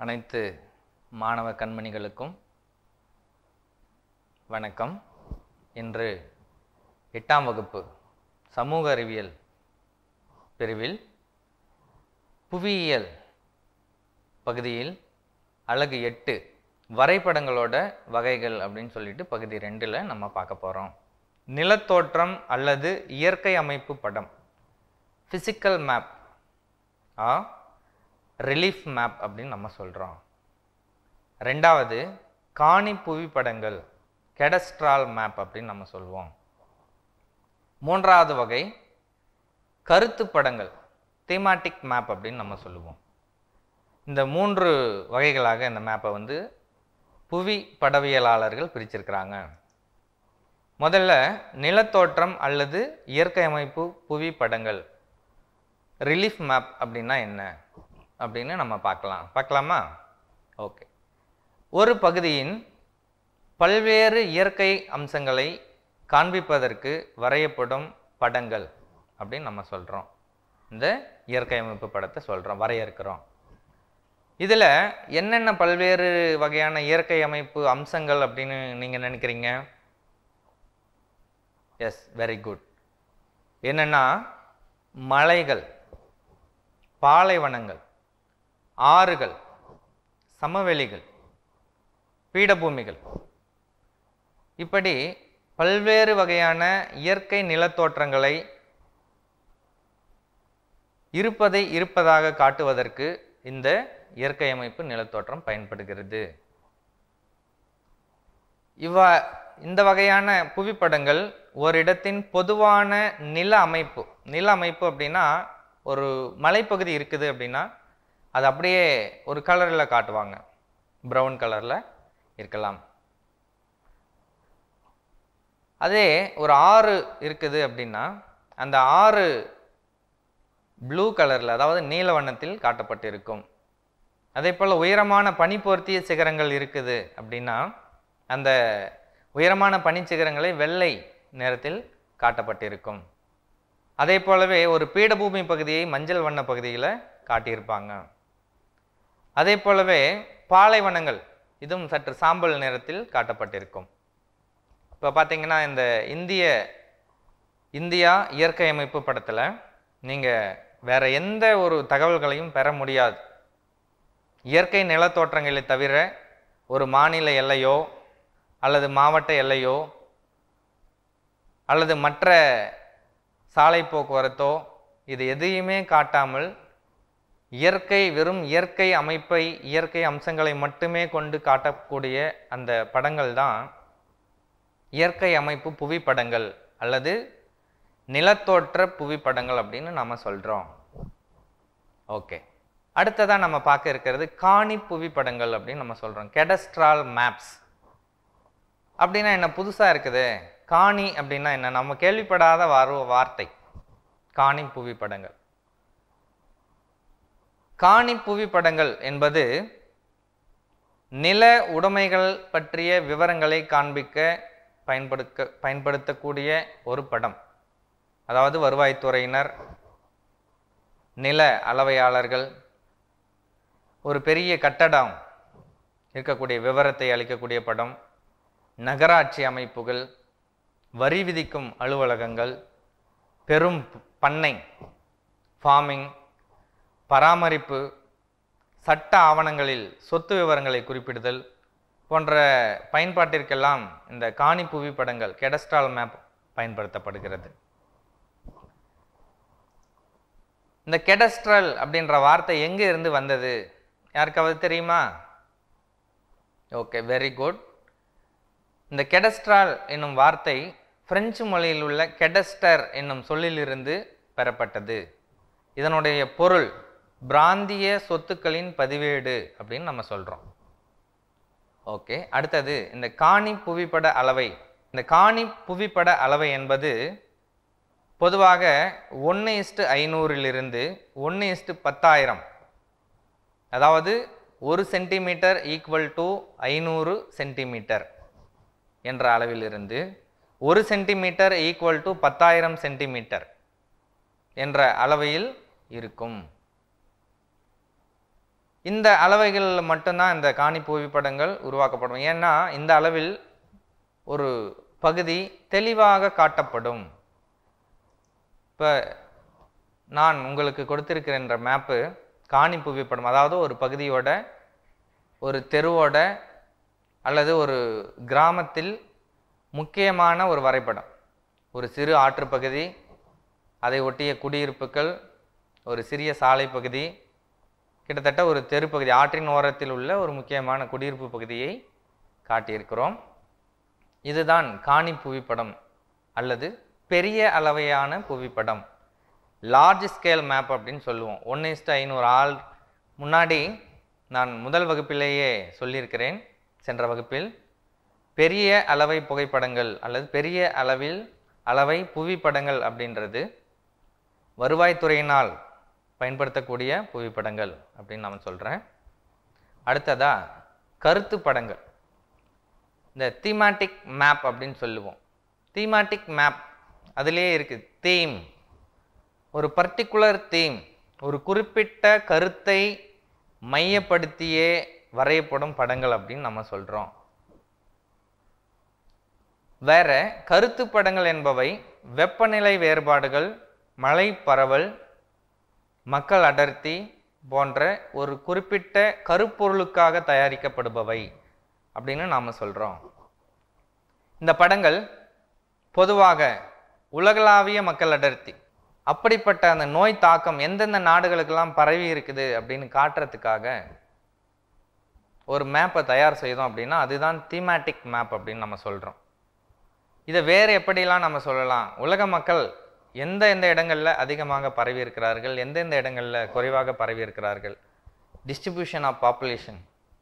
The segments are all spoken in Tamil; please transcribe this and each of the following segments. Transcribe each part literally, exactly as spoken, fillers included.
அனைத்து மாணவ கண்மணிகளுக்கும் வணக்கம். இன்று எட்டாம் வகுப்பு சமூக அறிவியல் பிரிவில் புவியியல் பகுதியில் அலகு எட்டு வரைபடங்களோட வகைகள் அப்படின்னு சொல்லிட்டு பகுதி ரெண்டில் நம்ம பார்க்க போகிறோம். நிலத்தோற்றம் அல்லது இயற்கை அமைப்பு படம், ஃபிசிக்கல் மேப் ஆ ரிலீஃப் மேப் அப்படின்னு நம்ம சொல்கிறோம். ரெண்டாவது காணி புவிப்படங்கள், கெடஸ்ட்ரால் மேப் அப்படின்னு நம்ம சொல்லுவோம். மூன்றாவது வகை கருத்து படங்கள், தீமாட்டிக் மேப் அப்படின்னு நம்ம சொல்லுவோம். இந்த மூன்று வகைகளாக இந்த மேப்பை வந்து புவி படவியலாளர்கள் பிரிச்சிருக்கிறாங்க. முதல்ல நிலத்தோற்றம் அல்லது இயற்கை அமைப்பு புவி படங்கள், ரிலீஃப் மேப் அப்படின்னா என்ன அப்படின்னு நம்ம பார்க்கலாம். பார்க்கலாமா? ஓகே. ஒரு பகுதியின் பல்வேறு இயற்கை அம்சங்களை காண்பிப்பதற்கு வரையப்படும் படங்கள் அப்படின்னு நம்ம சொல்கிறோம். இந்த இயற்கை அமைப்பு படத்தை சொல்கிறோம், வரையறுக்கிறோம். இதில் என்னென்ன பல்வேறு வகையான இயற்கை அமைப்பு அம்சங்கள் அப்படின்னு நீங்கள் நினைக்கிறீங்க? Yes, very good. என்னென்னா மலைகள், பாலைவனங்கள், ஆறுகள், சமவெளிகள், பீடபூமிகள், இப்படி பல்வேறு வகையான இயற்கை நிலத்தோற்றங்களை இருப்பதை இருப்பதாக காட்டுவதற்கு இந்த இயற்கை அமைப்பு நிலத்தோற்றம் பயன்படுகிறது. இவ்வா இந்த வகையான புவிப்படங்கள் ஓரிடத்தின் பொதுவான நில அமைப்பு, நில அமைப்பு அப்படின்னா ஒரு மலைப்பகுதி இருக்குது அப்படின்னா அது அப்படியே ஒரு கலரில் காட்டுவாங்க, ப்ரௌன் கலரில் இருக்கலாம். அதே ஒரு ஆறு இருக்குது அப்படின்னா அந்த ஆறு ப்ளூ கலரில், அதாவது நீல வண்ணத்தில் காட்டப்பட்டிருக்கும். அதே போல் உயரமான பனிப்போர்த்திய சிகரங்கள் இருக்குது அப்படின்னா அந்த உயரமான பனிச்சிகரங்களை வெள்ளை நிறத்தில் காட்டப்பட்டிருக்கும். அதே போலவே ஒரு பீடபூமி பகுதியை மஞ்சள் வண்ண பகுதியில் காட்டியிருப்பாங்க. அதே போலவே பாலைவனங்கள் இதுவும் சற்று சாம்பல் நிறத்தில் காட்டப்பட்டிருக்கும். இப்போ பார்த்தீங்கன்னா இந்த இந்திய இந்தியா இயற்கை அமைப்பு படத்தில் நீங்கள் வேற எந்த ஒரு தகவல்களையும் பெற முடியாது. இயற்கை நிலத்தோற்றங்களை தவிர ஒரு மாநில எல்லையோ அல்லது மாவட்ட எல்லையோ அல்லது மற்ற சாலை போக்குவரத்தோ இது எதையுமே காட்டாமல் இயற்கை, வெறும் இயற்கை அமைப்பை, இயற்கை அம்சங்களை மட்டுமே கொண்டு காட்டக்கூடிய அந்த படங்கள் தான் இயற்கை அமைப்பு புவிப்படங்கள் அல்லது நிலத்தோற்ற புவிப்படங்கள் அப்படின்னு நம்ம சொல்கிறோம். ஓகே. அடுத்ததான் நம்ம பார்க்க இருக்கிறது காணி புவிப்படங்கள் அப்படின்னு நம்ம சொல்கிறோம். கெடஸ்ட்ரால் மேப்ஸ் அப்படின்னா என்ன? புதுசாக இருக்குது. காணி அப்படின்னா என்ன? நம்ம கேள்விப்படாத வார வார்த்தை காணி புவிப்படங்கள். காணி புவிப்படங்கள் என்பது நில உடைமைகள் பற்றிய விவரங்களை காண்பிக்க பயன்படுத்த பயன்படுத்தக்கூடிய ஒரு படம். அதாவது வருவாய்த்துறையினர், நில அளவையாளர்கள், ஒரு பெரிய கட்டடம் இருக்கக்கூடிய விவரத்தை அளிக்கக்கூடிய படம், நகராட்சி அமைப்புகள், வரி விதிக்கும் அலுவலகங்கள், பெரும் பண்ணை, ஃபார்மிங், பராமரிப்பு, சட்ட ஆவணங்களில் சொத்து விவரங்களை குறிப்பிடுதல் போன்ற பயன்பாட்டிற்கெல்லாம் இந்த காணி புவிப்படங்கள், கெடஸ்ட்ரால் மேப் பயன்படுத்தப்படுகிறது. இந்த கெடஸ்ட்ரல் அப்படின்ற வார்த்தை எங்கே இருந்து வந்தது? யாருக்காவது தெரியுமா? Okay, very good. இந்த கெடஸ்ட்ரால் என்னும் வார்த்தை பிரெஞ்சு மொழியில் உள்ள கெடஸ்டர் என்னும் சொல்லிலிருந்து பெறப்பட்டது. இதனுடைய பொருள் பிராந்திய சொத்துக்களின் பதிவேடு அப்படின்னு நம்ம சொல்கிறோம். ஓகே. அடுத்தது இந்த காணி புவிப்பட அளவை. இந்த காணி புவிப்பட அளவை என்பது பொதுவாக ஒன்று இஸ்டு ஐநூறிலிருந்து ஒன்று இஸ்டு பத்தாயிரம், அதாவது ஒரு சென்டிமீட்டர் ஈக்குவல் டு ஐநூறு சென்டிமீட்டர் என்ற அளவிலிருந்து ஒரு சென்டிமீட்டர் ஈக்குவல் டு பத்தாயிரம் சென்டிமீட்டர் என்ற அளவையில் இருக்கும். இந்த அளவைகளில் மட்டும்தான் இந்த காணி புவிப்படங்கள் உருவாக்கப்படும். ஏன்னா இந்த அளவில் ஒரு பகுதி தெளிவாக காட்டப்படும். இப்போ நான் உங்களுக்கு கொடுத்திருக்கிற மேப்பு காணி புவிப்படம், அதாவது ஒரு பகுதியோட, ஒரு தெருவோட அல்லது ஒரு கிராமத்தில் முக்கியமான ஒரு வரைபடம். ஒரு சிறு ஆற்று பகுதி, அதை ஒட்டிய குடியிருப்புகள், ஒரு சிறிய சாலை பகுதி, கிட்டத்தட்ட ஒரு தெரு பகுதி, ஆற்றின் ஓரத்தில் உள்ள ஒரு முக்கியமான குடியிருப்பு பகுதியை காட்டியிருக்கிறோம். இதுதான் காணி புவிப்படம் அல்லது பெரிய அளவையான புவிப்படம், லார்ஜ் ஸ்கேல் மேப் அப்படின்னு சொல்லுவோம். ஒன்று இஸ்டு ஐநூறு ஆள் முன்னாடி நான் முதல் வகுப்பிலேயே சொல்லியிருக்கிறேன். சென்ற வகுப்பில் பெரிய அளவை புகைப்படங்கள் அல்லது பெரிய அளவில் அளவை புவிப்படங்கள் அப்படின்றது வருவாய்த்துறையினால் பயன்படுத்தக்கூடிய புவிப்படங்கள் அப்படின்னு நான் சொல்கிறேன். அடுத்ததா கருத்து படங்கள், இந்த தீமாட்டிக் மேப் அப்படின்னு சொல்லுவோம். தீமாட்டிக் மேப் அதிலே இருக்குது தீம், ஒரு பர்டிகுலர் தீம், ஒரு குறிப்பிட்ட கருத்தை மையப்படுத்தியே வரையப்படும் படங்கள் அப்படின்னு நம்ம சொல்கிறோம். வேற கருத்து படங்கள் என்பவை வெப்பநிலை வேறுபாடுகள், மழை பரவல், மக்கள் அடர்த்தி போன்ற ஒரு குறிப்பிட்ட கருப்பொருளுக்காக தயாரிக்கப்படுபவை அப்படின்னு நாம் சொல்கிறோம். இந்த படங்கள் பொதுவாக உலகளாவிய மக்கள் அடர்த்தி, அப்படிப்பட்ட அந்த நோய் தாக்கம் எந்தெந்த நாடுகளுக்கெல்லாம் பரவி இருக்குது அப்படின்னு காட்டுறதுக்காக ஒரு மேப்பை தயார் செய்தோம் அப்படின்னா அதுதான் தீமேட்டிக் மேப் அப்படின்னு நம்ம சொல்கிறோம். இதை வேறு எப்படிலாம் நம்ம சொல்லலாம், உலக மக்கள் எந்த எந்த இடங்களில் அதிகமாக பரவி இருக்கிறார்கள், எந்தெந்த இடங்களில் குறைவாக பரவி இருக்கிறார்கள், டிஸ்ட்ரிபியூஷன் ஆஃப் பாப்புலேஷன்,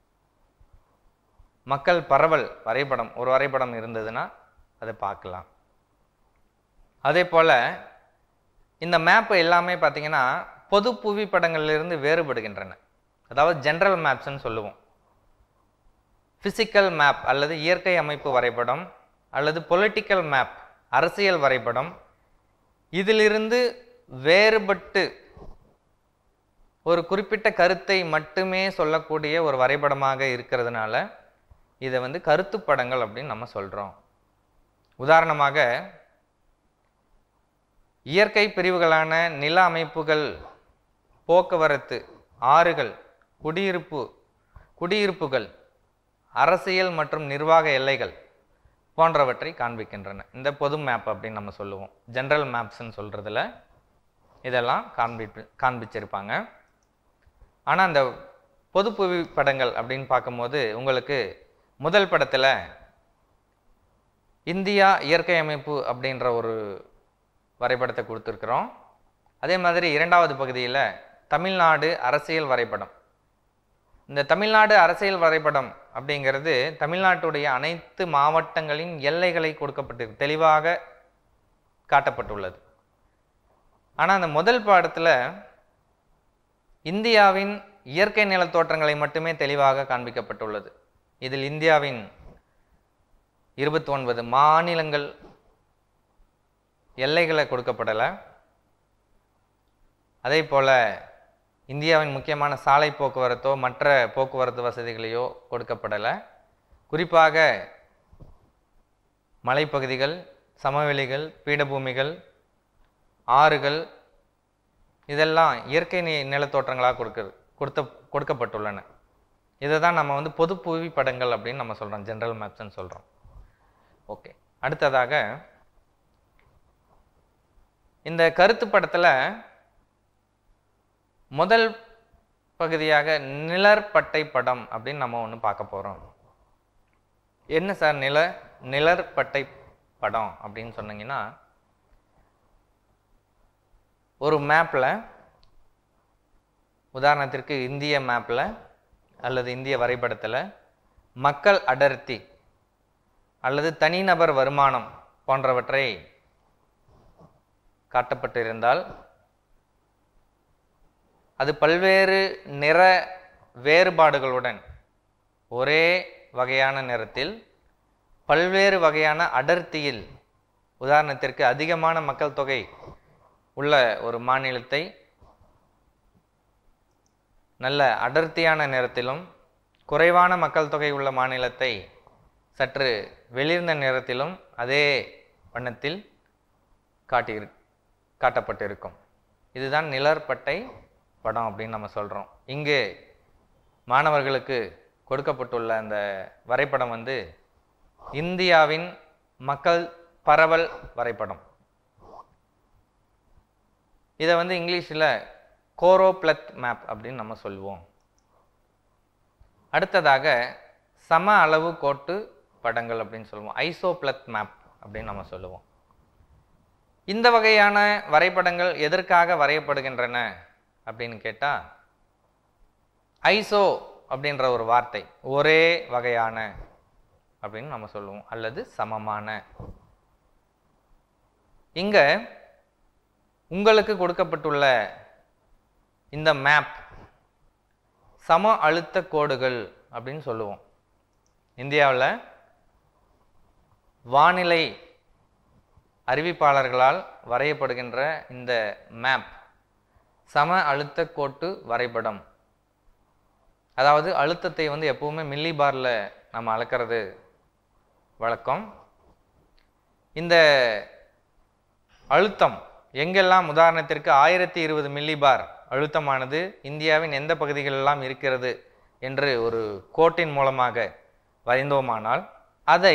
மக்கள் பரவல் வரைபடம், ஒரு வரைபடம் இருந்ததுன்னா அதை பார்க்கலாம். அதே போல் இந்த மேப்பு எல்லாமே பார்த்திங்கன்னா பொது புவிப்படங்களிலிருந்து வேறுபடுகின்றன. அதாவது ஜென்ரல் மேப்ஸ்ன்னு சொல்லுவோம். ஃபிசிக்கல் மேப் அல்லது இயற்கை அமைப்பு வரைபடம் அல்லது பொலிட்டிக்கல் மேப் அரசியல் வரைபடம், இதிலிருந்து வேறுபட்டு ஒரு குறிப்பிட்ட கருத்தை மட்டுமே சொல்லக்கூடிய ஒரு வரைபடமாக இருக்கிறதுனால இதை வந்து கருத்து படங்கள் அப்படின்னு நம்ம சொல்கிறோம். உதாரணமாக இயற்கை பிரிவுகளான நில அமைப்புகள், போக்குவரத்து, ஆறுகள், குடியிருப்பு குடியிருப்புகள் அரசியல் மற்றும் நிர்வாக எல்லைகள் போன்றவற்றை காண்பிக்கின்றன. இந்த பொது மேப் அப்படின்னு நம்ம சொல்லுவோம். ஜென்ரல் மேப்ஸ்ன்னு சொல்கிறதுல இதெல்லாம் காண்பி காண்பிச்சிருப்பாங்க. ஆனால் அந்த பொது புவிப்படங்கள் அப்படின்னு பார்க்கும்போது உங்களுக்கு முதல் படத்தில் இந்தியா இயற்கை அமைப்பு அப்படின்ற ஒரு வரைபடத்தை கொடுத்துருக்குறோம். அதே மாதிரி இரண்டாவது பகுதியில் தமிழ்நாடு அரசியல் வரைபடம். இந்த தமிழ்நாடு அரசியல் வரைபடம் அப்படிங்கிறது தமிழ்நாட்டுடைய அனைத்து மாவட்டங்களின் எல்லைகளை கொடுக்கப்பட்டிருக்கு, தெளிவாக காட்டப்பட்டுள்ளது. ஆனால் அந்த முதல் பாடத்தில் இந்தியாவின் இயற்கை நிலத்தோற்றங்களை மட்டுமே தெளிவாக காண்பிக்கப்பட்டுள்ளது. இதில் இந்தியாவின் இருபத்தி ஒன்பது மாநிலங்கள் எல்லைகளை கொடுக்கப்படலை. அதே போல் இந்தியாவின் முக்கியமான சாலை போக்குவரத்தோ மற்ற போக்குவரத்து வசதிகளையோ கொடுக்கப்படலை. குறிப்பாக மலைப்பகுதிகள், சமவெளிகள், பீடபூமிகள், ஆறுகள் இதெல்லாம் இயற்கை நிலத்தோற்றங்களாக கொடுக்க கொடுத்த கொடுக்கப்பட்டுள்ளன. இதை தான் நம்ம வந்து பொது புவிப்படங்கள் அப்படின்னு நம்ம சொல்கிறோம், ஜென்ரல் மேப்ஸ்ன்னு சொல்கிறோம். ஓகே, அடுத்ததாக இந்த கருத்து படத்தில் முதல் பகுதியாக நிழற்பட்டை படம் அப்படின்னு நம்ம ஒன்று பார்க்க போகிறோம். என்ன சார் நில நிழற்பட்டை படம் அப்படின்னு சொன்னீங்கன்னா, ஒரு மேப்பில், உதாரணத்திற்கு இந்திய மேப்பில் அல்லது இந்திய வரைபடத்தில் மக்கள் அடர்த்தி அல்லது தனிநபர் வருமானம் போன்றவற்றை காட்டப்பட்டிருந்தால் அது பல்வேறு நிற வேறுபாடுகளுடன் ஒரே வகையான நிறத்தில் பல்வேறு வகையான அடர்த்தியில், உதாரணத்திற்கு அதிகமான மக்கள் தொகை உள்ள ஒரு மாநிலத்தை நல்ல அடர்த்தியான நிறத்திலும், குறைவான மக்கள் தொகை உள்ள மாநிலத்தை சற்று வெளிர்ந்த நிறத்திலும் அதே வண்ணத்தில் காட்டி காட்டப்பட்டிருக்கும். இதுதான் நிழற்பட்டை படம் அப்படின்னு நம்ம சொல்கிறோம். இங்கு மாணவர்களுக்கு கொடுக்கப்பட்டுள்ள அந்த வரைபடம் வந்து இந்தியாவின் மக்கள் பரவல் வரைபடம். இதை வந்து இங்கிலீஷில் கோரோப்ளத் மேப் அப்படின்னு நம்ம சொல்லுவோம். அடுத்ததாக சம அளவு கோட்டு படங்கள் அப்படின்னு சொல்லுவோம். ஐசோப்ளத் மேப் அப்படின்னு நம்ம சொல்லுவோம். இந்த வகையான வரைபடங்கள் எதற்காக வரையப்படுகின்றன அப்படின்னு கேட்டால், ஐசோ அப்படின்ற ஒரு வார்த்தை ஒரே வகையான அப்படின்னு நம்ம சொல்லுவோம், அல்லது சமமான. இங்க உங்களுக்கு கொடுக்கப்பட்டுள்ள இந்த மேப் சம அழுத்த கோடுகள் அப்படின்னு சொல்லுவோம். இந்தியாவில் வானிலை அறிவிப்பாளர்களால் வரையப்படுகின்ற இந்த மேப் சம அழுத்த கோட்டு வரைபடம். அதாவது அழுத்தத்தை வந்து எப்பவுமே மில்லி பார்ல நம்ம அளக்கிறது வழக்கம். இந்த அழுத்தம் எங்கெல்லாம், உதாரணத்திற்கு ஆயிரத்தி இருபது மில்லி பார் அழுத்தமானது இந்தியாவின் எந்த பகுதிகளெல்லாம் இருக்கிறது என்று ஒரு கோட்டின் மூலமாக வரைந்தோமானால், அதை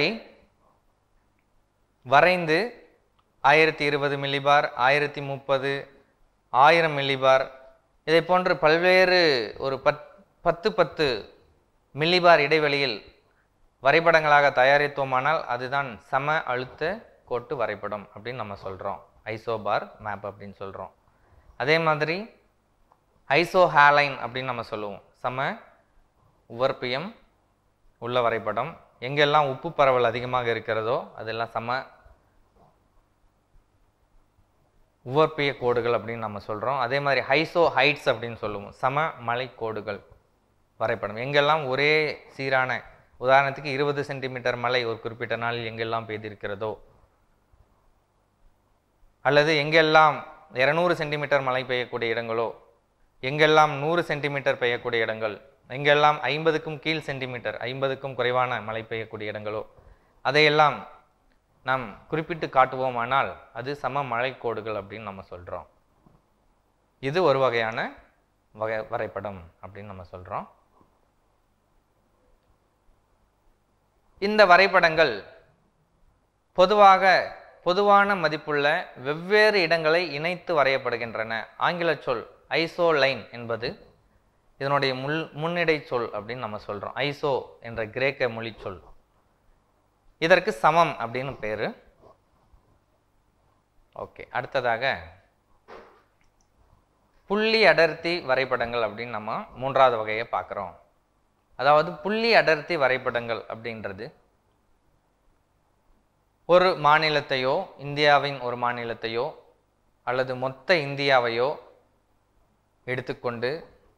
வரைந்து ஆயிரத்தி இருபது மில்லி பார், ஆயிரத்தி முப்பது, ஆயிரம் மில்லி பார், இதை போன்று பல்வேறு ஒரு பத் பத்து பத்து மில்லி பார் இடைவெளியில் வரைபடங்களாக தயாரித்தோமானால் அதுதான் சம அழுத்த கோட்டு வரைபடம் அப்படின்னு நம்ம சொல்கிறோம். ஐசோபார் மேப் அப்படின்னு சொல்கிறோம். அதே மாதிரி ஐசோஹாலைன் அப்படின்னு நம்ம சொல்லுவோம். சம உவர்ப்பியம் உள்ள வரைபடம். எங்கெல்லாம் உப்பு பரவல் அதிகமாக இருக்கிறதோ அதெல்லாம் சம உவர்ப்பிய கோடுகள் அப்படின்னு நம்ம சொல்கிறோம். அதே மாதிரி ஹைசோ ஹைட்ஸ் அப்படின்னு சொல்லுவோம். சம மலை கோடுகள் வரைபடம். எங்கெல்லாம் ஒரே சீரான, உதாரணத்துக்கு இருபது சென்டிமீட்டர் மழை ஒரு குறிப்பிட்ட நாளில் எங்கெல்லாம் பெய்திருக்கிறதோ, அல்லது எங்கெல்லாம் இருநூறு சென்டிமீட்டர் மழை பெய்யக்கூடிய இடங்களோ, எங்கெல்லாம் நூறு சென்டிமீட்டர் பெய்யக்கூடிய இடங்கள், எங்கெல்லாம் ஐம்பதுக்கும் கீழ் சென்டிமீட்டர், ஐம்பதுக்கும் குறைவான மழை பெய்யக்கூடிய இடங்களோ, அதையெல்லாம் நாம் குறிப்பிட்டு காட்டுவோமானால் அது சம மழை கோடுகள் அப்படின்னு நம்ம சொல்கிறோம். இது ஒரு வகையான வகை வரைபடம் அப்படின்னு நம்ம சொல்கிறோம். இந்த வரைபடங்கள் பொதுவாக பொதுவான மதிப்புள்ள வெவ்வேறு இடங்களை இணைத்து வரையப்படுகின்றன. ஆங்கில சொல் ஐசோ லைன் என்பது இதனுடைய முள் முன்னிடை சொல் அப்படின்னு நம்ம சொல்கிறோம். ஐசோ என்ற கிரேக்க மொழி சொல். இதற்கு சமம் அப்படின்னு பேரு. ஓகே, அடுத்ததாக புள்ளி அடர்த்தி வரைபடங்கள் அப்படின்னு நம்ம மூன்றாவது வகையை பார்க்குறோம். அதாவது புள்ளி அடர்த்தி வரைபடங்கள் அப்படின்றது ஒரு மாநிலத்தையோ, இந்தியாவின் ஒரு மாநிலத்தையோ அல்லது மொத்த இந்தியாவையோ எடுத்துக்கொண்டு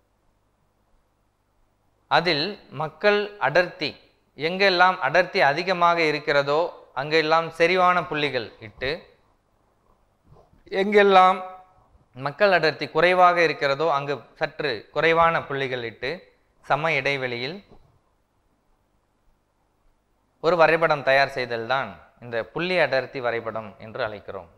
அதில் மக்கள் அடர்த்தி எங்கெல்லாம் அடர்த்தி அதிகமாக இருக்கிறதோ அங்கெல்லாம் செறிவான புள்ளிகள் இட்டு, எங்கெல்லாம் மக்கள் அடர்த்தி குறைவாக இருக்கிறதோ அங்கு சற்று குறைவான புள்ளிகள் இட்டு சம இடைவெளியில் ஒரு வரைபடம் தயார் செய்தல் தான் இந்த புள்ளி அடர்த்தி வரைபடம் என்று அழைக்கிறோம்.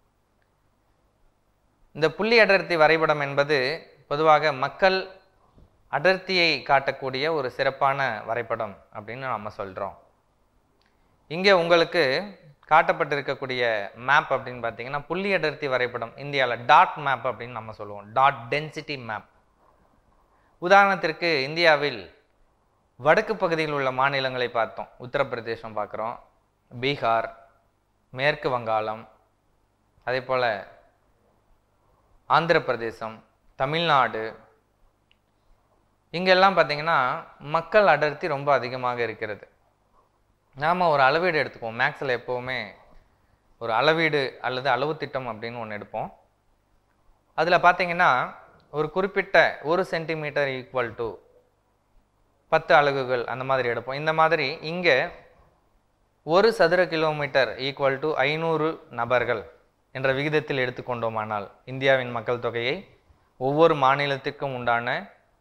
இந்த புள்ளி அடர்த்தி வரைபடம் என்பது பொதுவாக மக்கள் அடர்த்தியை காட்டக்கூடிய ஒரு சிறப்பான வரைபடம் அப்படின்னு நம்ம சொல்கிறோம். இங்கே உங்களுக்கு காட்டப்பட்டிருக்கக்கூடிய மேப் அப்படின்னு பார்த்தீங்கன்னா புள்ளி அடர்த்தி வரைபடம் இந்தியாவில் டாட் மேப் அப்படின்னு நம்ம சொல்லுவோம். Dot density map. உதாரணத்திற்கு இந்தியாவில் வடக்கு பகுதியில் உள்ள மாநிலங்களை பார்த்தோம். உத்தரப்பிரதேசம் பார்க்குறோம், பீகார், மேற்கு வங்காளம், அதே போல் ஆந்திர பிரதேசம், தமிழ்நாடு, இங்கெல்லாம் பார்த்தீங்கன்னா மக்கள் அடர்த்தி ரொம்ப அதிகமாக இருக்கிறது. நாம் ஒரு அளவீடு எடுத்துக்குவோம். மேக்ஸில் எப்போவுமே ஒரு அளவீடு அல்லது அளவு திட்டம் அப்படின்னு ஒன்று எடுப்போம். அதில் பார்த்தீங்கன்னா ஒரு குறிப்பிட்ட ஒரு சென்டிமீட்டர் ஈக்குவல் டு பத்து அலகுகள் அந்த மாதிரி எடுப்போம். இந்த மாதிரி இங்கே ஒரு சதுர கிலோமீட்டர் ஈக்குவல் டு ஐநூறு நபர்கள் என்ற விகிதத்தில் எடுத்துக்கொண்டோமானால் இந்தியாவின் மக்கள் தொகையை ஒவ்வொரு மாநிலத்திற்கும் உண்டான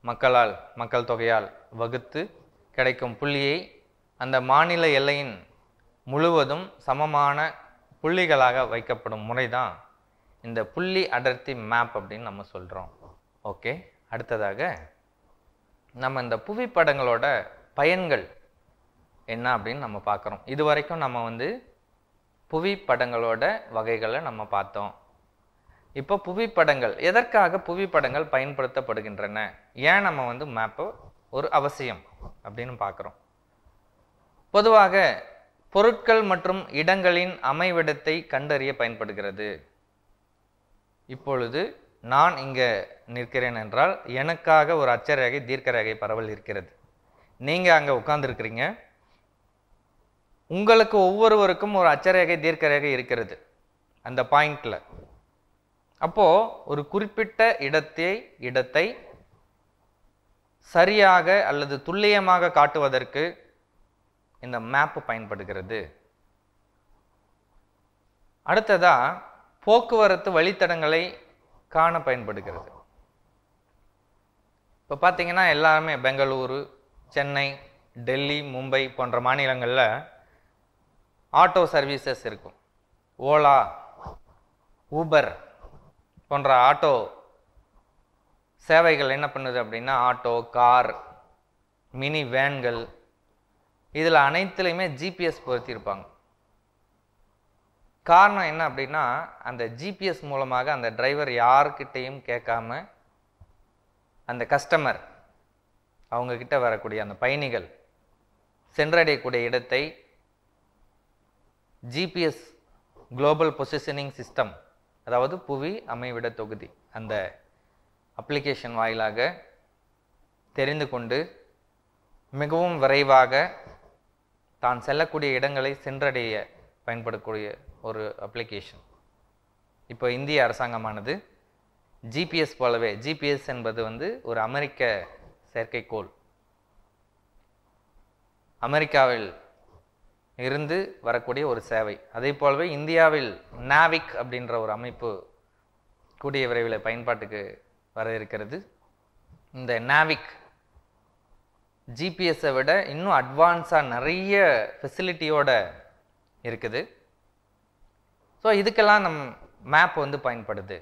மக்களால் மக்கள் தொகையால் வகுத்து கிடைக்கும் புள்ளியை அந்த மாநில எல்லையின் முழுவதும் சமமான புள்ளிகளாக வைக்கப்படும் முறை தான் இந்த புள்ளி அடர்த்தி மேப் அப்படின்னு நம்ம சொல்கிறோம். ஓகே, அடுத்ததாக நம்ம இந்த புவிப்படங்களோட பயன்கள் என்ன அப்படின்னு நம்ம பார்க்குறோம். இது வரைக்கும் நம்ம வந்து புவிப்படங்களோட வகைகளை நம்ம பார்த்தோம். இப்போ புவிப்படங்கள் எதற்காக புவிப்படங்கள் பயன்படுத்தப்படுகின்றன, ஏன் நம்ம வந்து மேப்பு ஒரு அவசியம் அப்படின்னு பார்க்குறோம். பொதுவாக பொருட்கள் மற்றும் இடங்களின் அமைவிடத்தை கண்டறிய பயன்படுகிறது. இப்பொழுது நான் இங்கே நிற்கிறேன் என்றால் எனக்காக ஒரு அட்சரேகை தீர்க்கரேகை பரவல் இருக்கிறது. நீங்கள் அங்கே உட்கார்ந்துருக்கிறீங்க, உங்களுக்கு ஒவ்வொருவருக்கும் ஒரு அட்சரேகை தீர்க்கரேகை இருக்கிறது அந்த பாயிண்டில். அப்போது ஒரு குறிப்பிட்ட இடத்தை இடத்தை சரியாக அல்லது துல்லியமாக காட்டுவதற்கு இந்த மேப் பயன்படுகிறது. அடுத்ததா போக்குவரத்து வழித்தடங்களை காண பயன்படுகிறது. இப்போ பார்த்தீங்கன்னா எல்லாருமே பெங்களூரு, சென்னை, டெல்லி, மும்பை போன்ற மாநிலங்களில் ஆட்டோ சர்வீசஸ் இருக்கும். ஓலா, ஊபர் போன்ற ஆட்டோ சேவைகள் என்ன பண்ணுது அப்படின்னா ஆட்டோ, கார், மினி வேன்கள் இதில் அனைத்துலையுமே ஜிபிஎஸ் பொருத்தியிருப்பாங்க. காரணம் என்ன அப்படின்னா அந்த ஜிபிஎஸ் மூலமாக அந்த டிரைவர் யார்கிட்டையும் கேட்காம அந்த கஸ்டமர் அவங்கக்கிட்ட வரக்கூடிய அந்த பயணிகள் சென்றடையக்கூடிய இடத்தை ஜிபிஎஸ் குளோபல் பொசிஷனிங் சிஸ்டம், அதாவது புவி அமைவிட தொகுதி, அந்த அப்ளிகேஷன் வாயிலாக தெரிந்து கொண்டு மிகவும் விரைவாக தான் செல்லக்கூடிய இடங்களை சென்றடைய பயன்படக்கூடிய ஒரு அப்ளிகேஷன். இப்போ இந்திய அரசாங்கமானது ஜிபிஎஸ் போலவே, ஜிபிஎஸ் என்பது வந்து ஒரு அமெரிக்க செயற்கைக்கோள், அமெரிக்காவில் இருந்து வரக்கூடிய ஒரு சேவை. அதே போலவே இந்தியாவில் நாவிக் அப்படின்ற ஒரு அமைப்பு கூடிய விரைவில் பயன்பாட்டுக்கு வர இருக்கிறது. இந்த நாவிக் ஜிபிஎஸ்ஸை விட இன்னும் அட்வான்ஸாக நிறைய ஃபெசிலிட்டியோட இருக்குது. ஸோ இதுக்கெல்லாம் நம் மேப் வந்து பயன்படுது.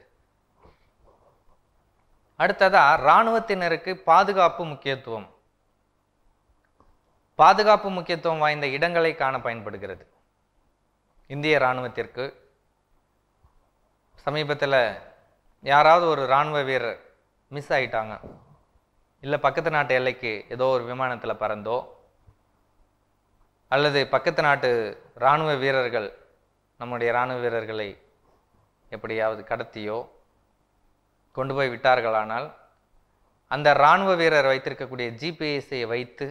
அடுத்ததாக இராணுவத்தினருக்கு பாதுகாப்பு முக்கியத்துவம் பாதுகாப்பு முக்கியத்துவம் வாய்ந்த இடங்களை காண பயன்படுகிறது. இந்திய இராணுவத்திற்கு சமீபத்தில் யாராவது ஒரு இராணுவ வீரர் மிஸ் ஆகிட்டாங்க, இல்லை பக்கத்து நாட்டு எல்லைக்கு ஏதோ ஒரு விமானத்தில் பறந்தோ அல்லது பக்கத்து நாட்டு இராணுவ வீரர்கள் நம்முடைய இராணுவ வீரர்களை எப்படியாவது கடத்தியோ கொண்டு போய் விட்டார்களானால் அந்த இராணுவ வீரர் வைத்திருக்கக்கூடிய ஜிபிஎஸ்ஸை வைத்து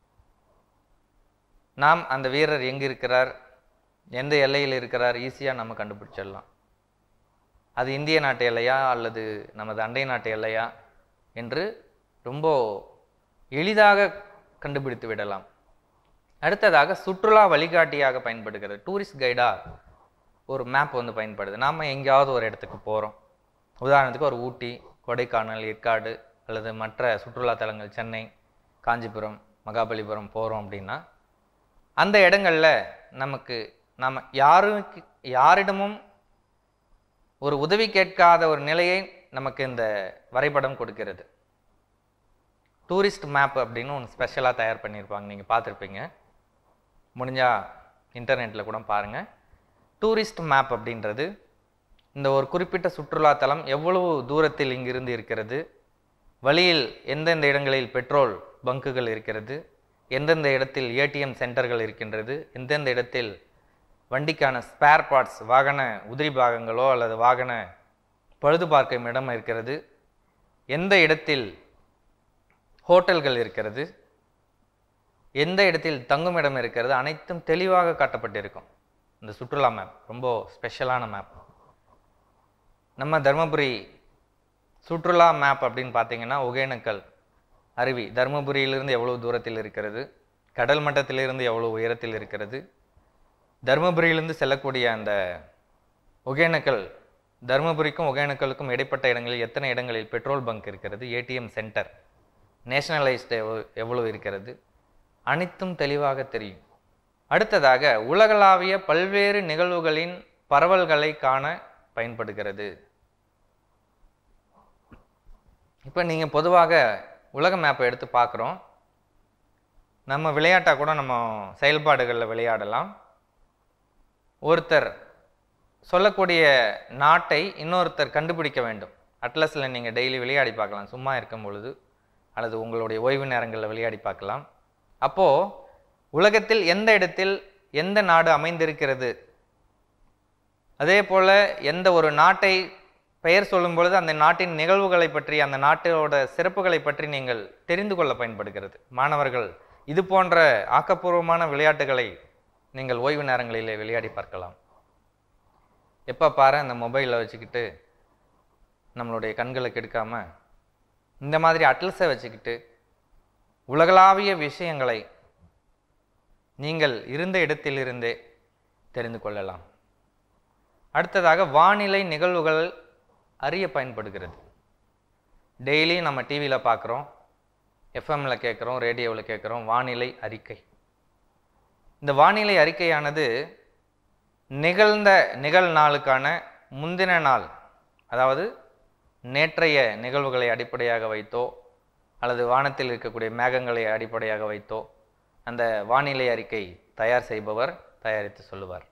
நாம் அந்த வீரர் எங்கே இருக்கிறார், எந்த எல்லையில் இருக்கிறார் ஈஸியாக நம்ம கண்டுபிடிச்சிடலாம். அது இந்திய நாட்டு எல்லையா அல்லது நமது அண்டை நாட்டு எல்லையா என்று ரொம்ப எளிதாக கண்டுபிடித்து விடலாம். அடுத்ததாக சுற்றுலா வழிகாட்டியாக பயன்படுகிறது. டூரிஸ்ட் கைடாக ஒரு மேப் வந்து பயன்படுது. நாம் எங்கேயாவது ஒரு இடத்துக்கு போகிறோம், உதாரணத்துக்கு ஒரு ஊட்டி, கொடைக்கானல், ஏற்காடு அல்லது மற்ற சுற்றுலா தலங்கள் சென்னை, காஞ்சிபுரம், மகாபலிபுரம் போகிறோம் அப்படின்னா அந்த இடங்களில் நமக்கு நம்ம யாருக்கு யாரிடமும் ஒரு உதவி கேட்காத ஒரு நிலையை நமக்கு இந்த வரைபடம் கொடுக்கிறது. டூரிஸ்ட் மேப் அப்படின்னு ஒன்று ஸ்பெஷலாக தயார் பண்ணியிருப்பாங்க, நீங்கள் பார்த்துருப்பீங்க. முடிஞ்சால் இன்டர்நெட்டில் கூட பாருங்கள். டூரிஸ்ட் மேப் அப்படின்றது இந்த ஒரு குறிப்பிட்ட சுற்றுலாத்தலம் எவ்வளவு தூரத்தில் இங்கிருந்து இருக்கிறது, வழியில் எந்தெந்த இடங்களில் பெட்ரோல் பங்குகள் இருக்கிறது, எந்தெந்த இடத்தில் ஏடிஎம் சென்டர்கள் இருக்கின்றது, எந்தெந்த இடத்தில் வண்டிக்கான ஸ்பேர் பார்ட்ஸ், வாகன உதிரி பாகங்களோ அல்லது வாகன பழுது பார்க்கும் இடம் இருக்கிறது, எந்த இடத்தில் ஹோட்டல்கள் இருக்கிறது, எந்த இடத்தில் தங்கும் இடம் இருக்கிறது, அனைத்தும் தெளிவாக காட்டப்பட்டிருக்கும். இந்த சுற்றுலா மேப் ரொம்ப ஸ்பெஷலான மேப். நம்ம தருமபுரி சுற்றுலா மேப் அப்படின்னு பார்த்தீங்கன்னா ஒகேனக்கல் அருவி தருமபுரியிலிருந்து எவ்வளோ தூரத்தில் இருக்கிறது, கடல் மட்டத்திலிருந்து எவ்வளோ உயரத்தில் இருக்கிறது, தருமபுரியிலிருந்து செல்லக்கூடிய அந்த ஒகேனக்கல், தருமபுரிக்கும் ஒகேனக்கலுக்கும் இடைப்பட்ட இடங்களில் எத்தனை இடங்களில் பெட்ரோல் பங்க் இருக்கிறது, ஏடிஎம் சென்டர், நேஷனலைஸ்டு எவ்வளோ எவ்வளவு இருக்கிறது, அனைத்தும் தெளிவாக தெரியும். அடுத்ததாக உலகளாவிய பல்வேறு நிகழ்வுகளின் பரவல்களை காண பயன்படுகிறது. இப்போ நீங்கள் பொதுவாக உலக மேப்பை எடுத்து பார்க்குறோம். நம்ம விளையாட்டாக கூட நம்ம செயல்பாடுகளில் விளையாடலாம். ஒருத்தர் சொல்லக்கூடிய நாட்டை இன்னொருத்தர் கண்டுபிடிக்க வேண்டும். அட்லஸில் நீங்கள் டெய்லி விளையாடி பார்க்கலாம், சும்மா இருக்கும் பொழுது, அல்லது உங்களுடைய ஓய்வு நேரங்களில் விளையாடி பார்க்கலாம். அப்போது உலகத்தில் எந்த இடத்தில் எந்த நாடு அமைந்திருக்கிறது, அதே போல் எந்த ஒரு நாட்டை பெயர் சொல்லும் பொழுது அந்த நாட்டின் நிகழ்வுகளை பற்றி, அந்த நாட்டோட சிறப்புகளை பற்றி நீங்கள் தெரிந்து கொள்ள பயன்படுகிறது. மாணவர்கள் இது போன்ற ஆக்கப்பூர்வமான விளையாட்டுகளை நீங்கள் ஓய்வு நேரங்களிலே விளையாடி பார்க்கலாம். எப்போ பாரு அந்த மொபைலில் வச்சுக்கிட்டு நம்மளுடைய கண்களுக்கு எடுக்காமல் இந்த மாதிரி அட்லஸை வச்சுக்கிட்டு உலகளாவிய விஷயங்களை நீங்கள் இருந்த இடத்திலிருந்தே தெரிந்து கொள்ளலாம். அடுத்ததாக வானிலை நிகழ்வுகள் அறிய பயன்படுகிறது. டெய்லி நம்ம டிவியில் பார்க்குறோம், எஃப்எம்மில் கேட்குறோம், ரேடியோவில் கேட்குறோம் வானிலை அறிக்கை. இந்த வானிலை அறிக்கையானது நிகழ்ந்த நிகழ்நாளுக்கான முந்தின நாள், அதாவது நேற்றைய நிகழ்வுகளை அடிப்படையாக வைத்தோ அல்லது வானத்தில் இருக்கக்கூடிய மேகங்களை அடிப்படையாக வைத்தோ அந்த வானிலை அறிக்கை தயார் செய்பவர் தயாரித்து சொல்லுவார்.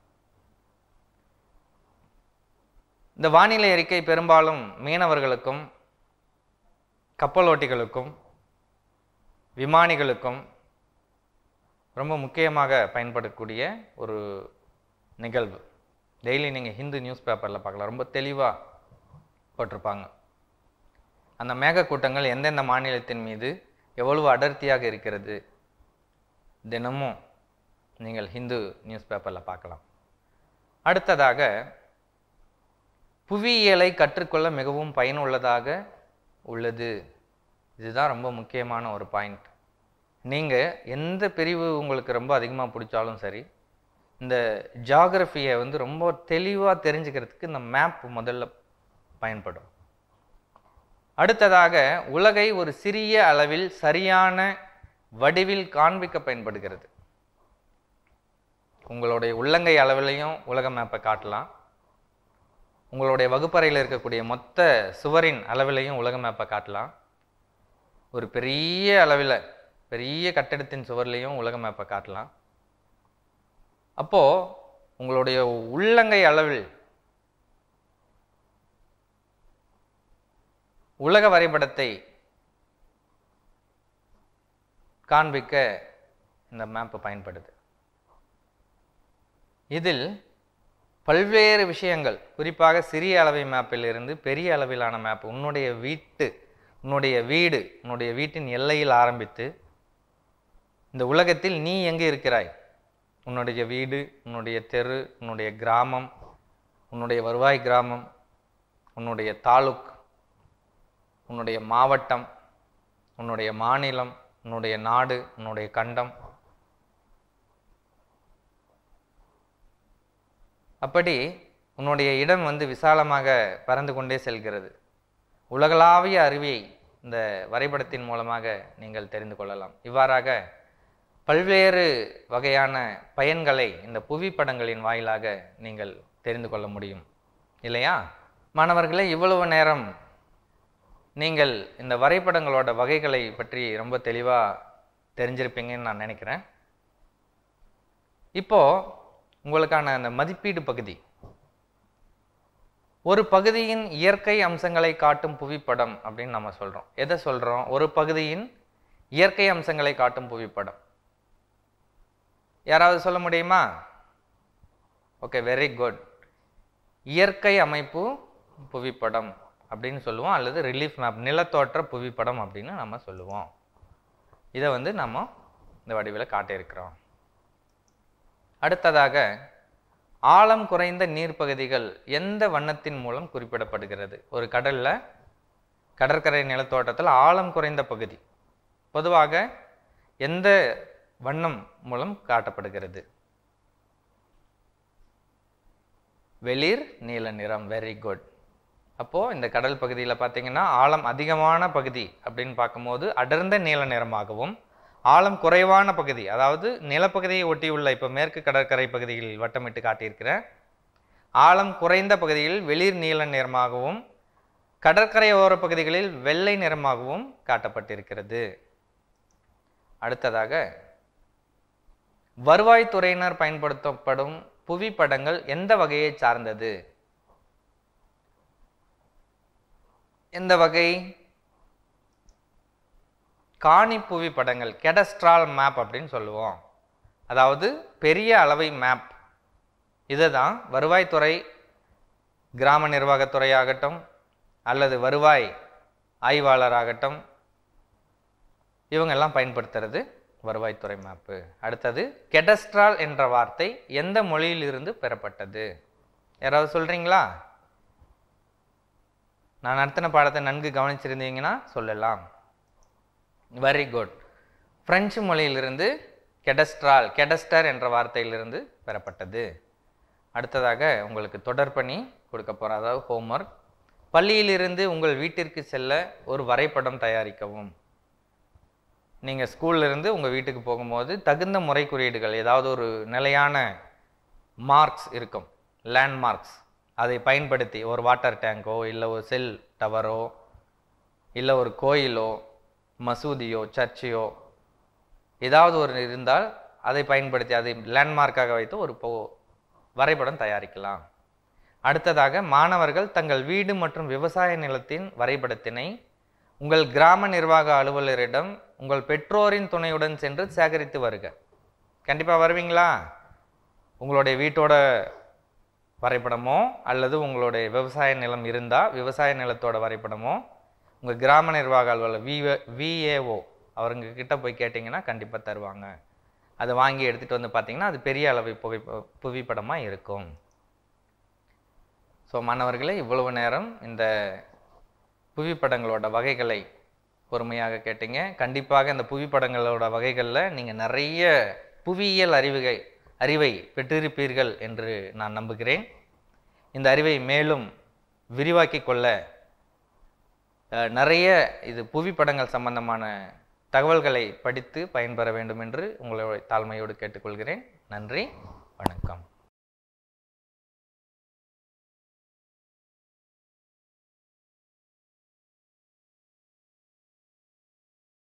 இந்த வானிலை அறிக்கை பெரும்பாலும் மீனவர்களுக்கும் கப்பலோட்டிகளுக்கும் விமானிகளுக்கும் ரொம்ப முக்கியமாக பயன்படக்கூடிய ஒரு நிகழ்வு. டெய்லி நீங்கள் ஹிந்து நியூஸ் பேப்பரில் பார்க்கலாம், ரொம்ப தெளிவாக போட்டிருப்பாங்க. அந்த மேகக்கூட்டங்கள் எந்தெந்த மாநிலத்தின் மீது எவ்வளவு அடர்த்தியாக இருக்கிறது தினமும் நீங்கள் ஹிந்து நியூஸ் பேப்பரில் பார்க்கலாம். அடுத்ததாக புவியியலை கற்றுக்கொள்ள மிகவும் பயனுள்ளதாக உள்ளது. இதுதான் ரொம்ப முக்கியமான ஒரு பாயிண்ட். நீங்கள் எந்த பிரிவு உங்களுக்கு ரொம்ப அதிகமாக பிடிச்சாலும் சரி, இந்த ஜியாகிரஃபியை வந்து ரொம்ப தெளிவாக தெரிஞ்சுக்கிறதுக்கு இந்த மேப் முதல்ல பயன்படும். அடுத்ததாக உலகை ஒரு சிறிய அளவில் சரியான வடிவில் காண்பிக்க பயன்படுகிறது. உங்களுடைய உள்ளங்கை அளவிலையும் உலக மேப்பை காட்டலாம். உங்களுடைய வகுப்பறையில் இருக்கக்கூடிய மொத்த சுவரின் அளவிலையும் உலக மேப்பை காட்டலாம். ஒரு பெரிய அளவில் பெரிய கட்டிடத்தின் சுவர்லையும் உலக மேப்பை காட்டலாம். அப்போது உங்களுடைய உள்ளங்கை அளவில் உலக வரைபடத்தை காண்பிக்க இந்த மேப்பு பயன்படுது. இதில் பல்வேறு விஷயங்கள், குறிப்பாக சிறிய அளவை மேப்பில் இருந்து பெரிய அளவிலான மேப், உன்னுடைய வீட்டு உன்னுடைய வீடு உன்னுடைய வீட்டின் எல்லையில் ஆரம்பித்து இந்த உலகத்தில் நீ எங்கே இருக்கிறாய், உன்னுடைய வீடு, உன்னுடைய தெரு, உன்னுடைய கிராமம், உன்னுடைய வருவாய் கிராமம், உன்னுடைய தாலுக், உன்னுடைய மாவட்டம், உன்னுடைய மாநிலம், உன்னுடைய நாடு, உன்னுடைய கண்டம், அப்படி உன்னுடைய இடம் வந்து விசாலமாக பறந்து கொண்டே செல்கிறது. உலகளாவிய அறிவை இந்த வரைபடத்தின் மூலமாக நீங்கள் தெரிந்து கொள்ளலாம். இவ்வாறாக பல்வேறு வகையான பயன்களை இந்த புவிப்படங்களின் வாயிலாக நீங்கள் தெரிந்து கொள்ள முடியும் இல்லையா? மாணவர்களே, இவ்வளவு நேரம் நீங்கள் இந்த வரைபடங்களோட வகைகளை பற்றி ரொம்ப தெளிவாக தெரிஞ்சிருப்பீங்கன்னு நான் நினைக்கிறேன். இப்போது உங்களுக்கான அந்த மதிப்பீடு பகுதி, ஒரு பகுதியின் இயற்கை அம்சங்களை காட்டும் புவிப்படம் அப்படின்னு நம்ம சொல்கிறோம். எதை சொல்கிறோம்? ஒரு பகுதியின் இயற்கை அம்சங்களை காட்டும் புவிப்படம். யாராவது சொல்ல முடியுமா? Okay, very good. இயற்கை அமைப்பு புவிப்படம் அப்படின்னு சொல்லுவோம், அல்லது ரிலீஃப் மேப், நிலத்தோற்ற புவிப்படம் அப்படின்னு நம்ம சொல்லுவோம். இதை வந்து நம்ம இந்த வடிவில் காட்டியிருக்கிறோம். அடுத்ததாக ஆழம் குறைந்த நீர்ப்பகுதிகள் எந்த வண்ணத்தின் மூலம் குறிப்பிடப்படுகிறது? ஒரு கடலில் கடற்கரை நிலத்தோட்டத்தில் ஆழம் குறைந்த பகுதி பொதுவாக எந்த வண்ணம் மூலம் காட்டப்படுகிறது? வெளிர் நீல நிறம். Very good. அப்போது இந்த கடல் பகுதியில் பார்த்தீங்கன்னா ஆழம் அதிகமான பகுதி அப்படின்னு பார்க்கும்போது அடர்ந்த நீல நிறமாகவும், ஆழம் குறைவான பகுதி அதாவது நிலப்பகுதியை ஒட்டியுள்ள இப்போ மேற்கு கடற்கரை பகுதிகளில் வட்டமிட்டு காட்டியிருக்கிறேன் ஆழம் குறைந்த பகுதியில் வெளிர் நீல நிறமாகவும், கடற்கரையோர பகுதிகளில் வெள்ளை நிறமாகவும் காட்டப்பட்டிருக்கிறது. அடுத்ததாக வருவாய்த்துறையினர் பயன்படுத்தப்படும் புவிப்படங்கள் எந்த வகையை சார்ந்தது? எந்த வகை? காணி புவிப்படங்கள், கெடஸ்ட்ரால் மேப் அப்படின்னு சொல்லுவோம். அதாவது பெரிய அளவை மேப். இதை தான் வருவாய்த்துறை, கிராம நிர்வாகத்துறையாகட்டும் அல்லது வருவாய் ஆய்வாளராகட்டும் இவங்கெல்லாம் பயன்படுத்துறது வருவாய்த்துறை மேப்பு. அடுத்தது கெடஸ்ட்ரால் என்ற வார்த்தை எந்த மொழியிலிருந்து பெறப்பட்டது? யாராவது சொல்றீங்களா? நான் நடத்தின பாடத்தை நன்கு கவனிச்சிருந்தீங்கன்னா சொல்லலாம். Very good. பிரெஞ்சு மொழியிலிருந்து கெடஸ்ட்ரால், கெடஸ்டர் என்ற வார்த்தையிலிருந்து பெறப்பட்டது. அடுத்ததாக உங்களுக்கு தொடர்பணி கொடுக்க போகிறேன், அதாவது ஹோம்ஒர்க். பள்ளியிலிருந்து உங்கள் வீட்டிற்கு செல்ல ஒரு வரைபடம் தயாரிக்கவும். நீங்கள் ஸ்கூல்லேருந்து உங்கள் வீட்டுக்கு போகும்போது தகுந்த முறை குறியீடுகள், ஏதாவது ஒரு நிலையான மார்க்ஸ் இருக்கும், லேண்ட்மார்க்ஸ், அதை பயன்படுத்தி ஒரு வாட்டர் டேங்கோ இல்லை ஒரு செல் டவரோ இல்லை ஒரு கோயிலோ மசூதியோ சர்ச்சையோ ஏதாவது ஒரு இருந்தால் அதை பயன்படுத்தி அதை லேண்ட்மார்க்காக வைத்து ஒரு போ வரைபடம் தயாரிக்கலாம். அடுத்ததாக மாணவர்கள் தங்கள் வீடு மற்றும் விவசாய நிலத்தின் வரைபடத்தினை உங்கள் கிராம நிர்வாக அலுவலரிடம் உங்கள் பெற்றோரின் துணையுடன் சென்று சேகரித்து வருக. கண்டிப்பாக வருவீங்களா? உங்களுடைய வீட்டோட வரைபடமோ அல்லது உங்களுடைய விவசாய நிலம் இருந்தால் விவசாய நிலத்தோட வரைபடமோ உங்கள் கிராம நிர்வாக அலுவலர் வி விஏஓ அவருங்க கிட்ட போய் கேட்டிங்கன்னா கண்டிப்பாக தருவாங்க. அதை வாங்கி எடுத்துகிட்டு வந்து பார்த்தீங்கன்னா அது பெரிய அளவு புகை புவிப்படமாக இருக்கும். ஸோ மாணவர்களே, இவ்வளவு நேரம் இந்த புவிப்படங்களோட வகைகளை பொறுமையாக கேட்டீங்க. கண்டிப்பாக இந்த புவிப்படங்களோட வகைகளில் நீங்கள் நிறைய புவியியல் அறிவுகை அறிவை பெற்றிருப்பீர்கள் என்று நான் நம்புகிறேன். இந்த அறிவை மேலும் விரிவாக்கி கொள்ள நிறைய இது புவிப்படங்கள் சம்பந்தமான தகவல்களை படித்து பயன்பெற வேண்டும் என்று உங்களுடைய தாழ்மையோடு கேட்டுக்கொள்கிறேன். நன்றி, வணக்கம்.